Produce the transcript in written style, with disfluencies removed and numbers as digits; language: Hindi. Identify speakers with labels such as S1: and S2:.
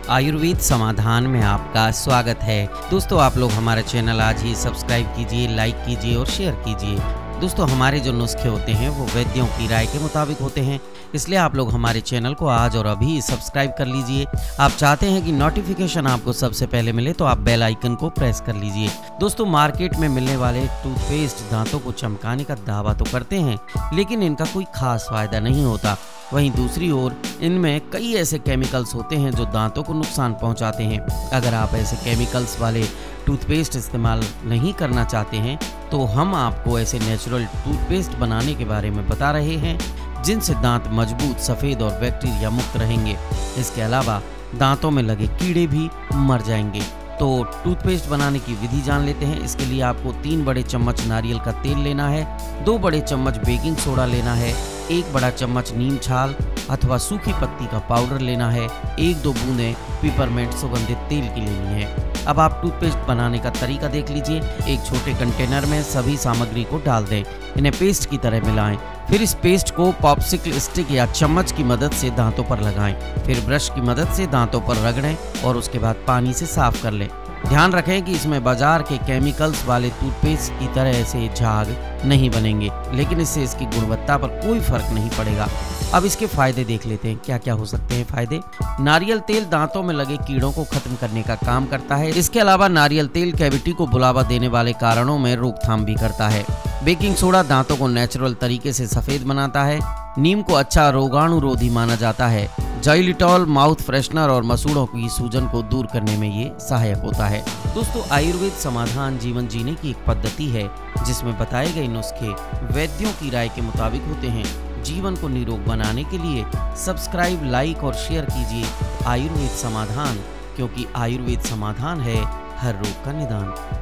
S1: आयुर्वेद समाधान में आपका स्वागत है। दोस्तों, आप लोग हमारा चैनल आज ही सब्सक्राइब कीजिए, लाइक कीजिए और शेयर कीजिए। दोस्तों, हमारे जो नुस्खे होते हैं वो वैद्यों की राय के मुताबिक होते हैं, इसलिए आप लोग हमारे चैनल को आज और अभी सब्सक्राइब कर लीजिए। आप चाहते हैं कि नोटिफिकेशन आपको सबसे पहले मिले तो आप बेल आइकन को प्रेस कर लीजिए। दोस्तों, मार्केट में मिलने वाले टूथपेस्ट दांतों को चमकाने का दावा तो करते हैं, लेकिन इनका कोई खास फायदा नहीं होता। वहीं दूसरी ओर इनमें कई ऐसे केमिकल्स होते हैं जो दांतों को नुकसान पहुंचाते हैं। अगर आप ऐसे केमिकल्स वाले टूथपेस्ट इस्तेमाल नहीं करना चाहते हैं तो हम आपको ऐसे नेचुरल टूथपेस्ट बनाने के बारे में बता रहे हैं जिनसे दांत मजबूत, सफ़ेद और बैक्टीरिया मुक्त रहेंगे। इसके अलावा दांतों में लगे कीड़े भी मर जाएंगे। तो टूथपेस्ट बनाने की विधि जान लेते हैं। इसके लिए आपको 3 बड़े चम्मच नारियल का तेल लेना है, 2 बड़े चम्मच बेकिंग सोडा लेना है, 1 बड़ा चम्मच नीम छाल अथवा सूखी पत्ती का पाउडर लेना है, 1-2 बूंदें पिपरमेंट सुगंधित तेल की लेनी है। अब आप टूथपेस्ट बनाने का तरीका देख लीजिए। एक छोटे कंटेनर में सभी सामग्री को डाल दें, इन्हें पेस्ट की तरह मिलाएं। फिर इस पेस्ट को पॉप्सिकल स्टिक या चम्मच की मदद से दांतों पर लगाएं। फिर ब्रश की मदद से दांतों पर रगड़ें और उसके बाद पानी से साफ कर लें। ध्यान रखें कि इसमें बाजार के केमिकल्स वाले टूथपेस्ट की तरह से झाग नहीं बनेंगे, लेकिन इससे इसकी गुणवत्ता पर कोई फर्क नहीं पड़ेगा। अब इसके फायदे देख लेते हैं, क्या क्या हो सकते हैं फायदे। नारियल तेल दांतों में लगे कीड़ों को खत्म करने का काम करता है। इसके अलावा नारियल तेल कैविटी को बुलावा देने वाले कारणों में रोकथाम भी करता है। बेकिंग सोडा दांतों को नेचुरल तरीके से सफेद बनाता है। नीम को अच्छा रोगाणुरोधी माना जाता है। जाइलिटॉल माउथ फ्रेशनर और मसूड़ों की सूजन को दूर करने में ये सहायक होता है। दोस्तों, आयुर्वेद समाधान जीवन जीने की एक पद्धति है जिसमें बताए गए नुस्खे वैद्यों की राय के मुताबिक होते हैं। जीवन को निरोग बनाने के लिए सब्सक्राइब, लाइक और शेयर कीजिए आयुर्वेद समाधान, क्योंकि आयुर्वेद समाधान है हर रोग का निदान।